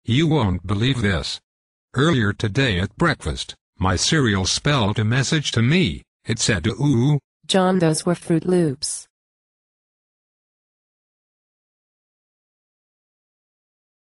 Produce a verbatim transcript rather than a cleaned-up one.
You won't believe this. Earlier today at breakfast, my cereal spelled a message to me. It said, "Ooh." John, those were Fruit Loops.